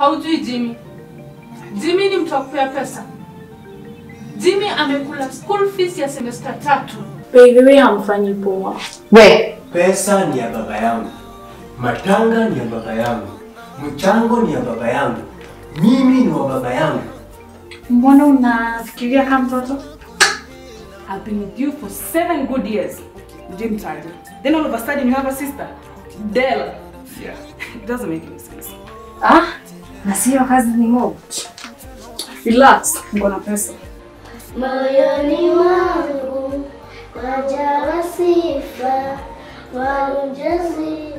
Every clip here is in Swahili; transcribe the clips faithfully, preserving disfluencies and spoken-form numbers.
Haujui Jimmy. Jimmy ni mtu wa kupea pesa. Jimmy amekula school fees ya semester tatu. Wewe hamfanyi poa. We, pesa ni ya baba yangu. Matanga ni ya baba yangu. Mchango ni ya baba yangu. Mimi ni wa baba yangu. Mbona unafikiria kama mtoto? I've been with you for seven good years. You didn't tell me. Then all of a sudden you have a sister, Dela. Yeah. It doesn't make any sense. Ah, na sio kazi ni mob. Relax, mbona pesa. Moyoni mwangu wajawa sifa wa ujasiri.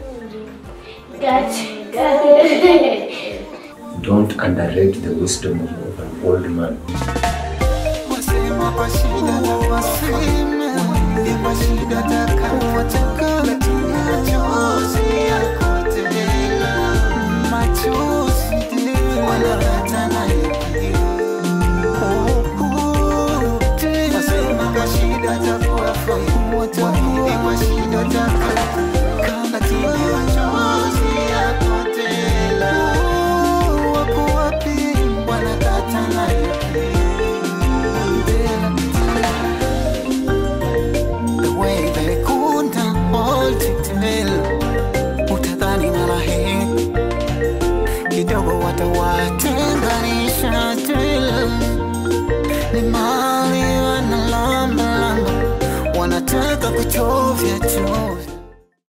Don't underrate the wisdom of an old man. Kidogo watawatenganisha tena. Ni mali wanalamba lamba, wanataka kuchovya chozi.